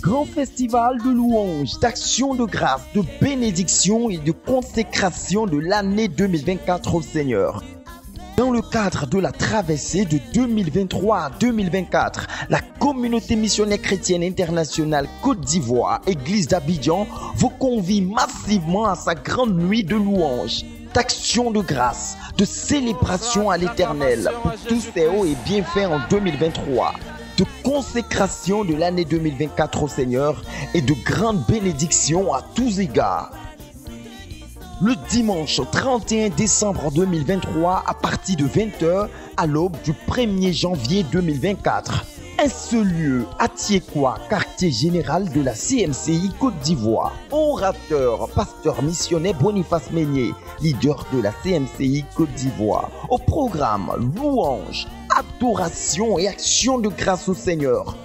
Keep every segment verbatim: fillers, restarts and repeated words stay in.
grand festival de louanges, d'action de grâce, de bénédiction et de consécration de l'année deux mille vingt-quatre au Seigneur. Dans le cadre de la traversée de deux mille vingt-trois à deux mille vingt-quatre, la communauté missionnaire chrétienne internationale Côte d'Ivoire, Église d'Abidjan, vous convie massivement à sa grande nuit de louanges, d'action de grâce, de célébration à l'Éternel pour tous ses hauts et bienfaits en deux mille vingt-trois, de consécration de l'année deux mille vingt-quatre au Seigneur et de grandes bénédictions à tous égards. Le dimanche trente et un décembre deux mille vingt-trois à partir de vingt heures à l'aube du premier janvier deux mille vingt-quatre. Un seul lieu à Tiekwa, quartier général de la C M C I Côte d'Ivoire. Orateur, pasteur missionnaire Boniface Meignet, leader de la C M C I Côte d'Ivoire. Au programme, louange, adoration et action de grâce au Seigneur.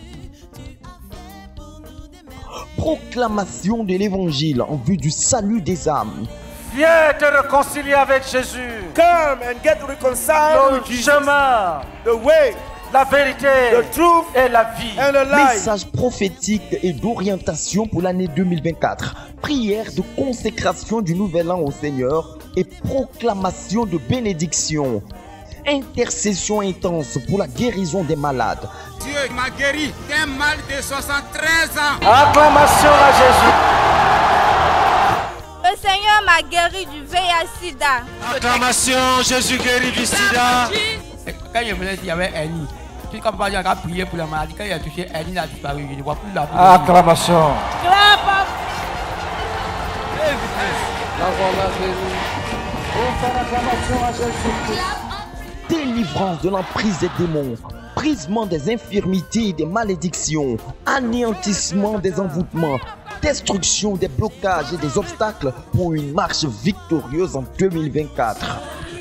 Proclamation de l'évangile en vue du salut des âmes. Viens te réconcilier avec Jésus. Come and get reconciled with Le Jesus. chemin, The way, la vérité the truth, et la vie. and the life. Message prophétique et d'orientation pour l'année deux mille vingt-quatre. Prière de consécration du nouvel an au Seigneur et proclamation de bénédiction. Intercession intense pour la guérison des malades. Dieu m'a guéri d'un mal de soixante-treize ans. Acclamation à Jésus. Le Seigneur m'a guéri du V I H sida. Acclamation, Jésus guéri du sida. Quand je venais, il y avait Annie. Puis quand papa a prié pour la maladie, quand il a touché Annie, il a disparu. Je ne vois plus la vie. Acclamation. Délivrance de l'emprise des démons, brisement des infirmités et des malédictions, anéantissement des envoûtements, destruction des blocages et des obstacles pour une marche victorieuse en deux mille vingt-quatre.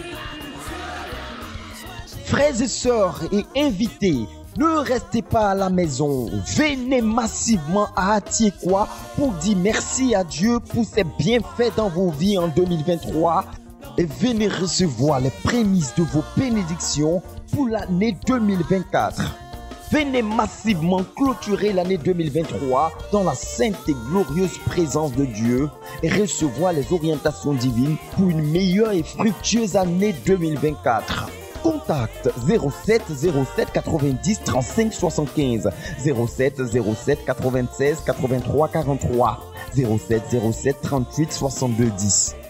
Frères et sœurs et invités, ne restez pas à la maison, venez massivement à Atiekwa pour dire merci à Dieu pour ses bienfaits dans vos vies en deux mille vingt-trois et venez recevoir les prémices de vos bénédictions pour l'année deux mille vingt-quatre. Venez massivement clôturer l'année deux mille vingt-trois dans la sainte et glorieuse présence de Dieu et recevoir les orientations divines pour une meilleure et fructueuse année deux mille vingt-quatre. Contact zéro sept zéro sept quatre-vingt-dix trente-cinq soixante-quinze, zéro sept zéro sept quatre-vingt-seize quatre-vingt-trois quarante-trois, zéro sept zéro sept trente-huit soixante-deux dix.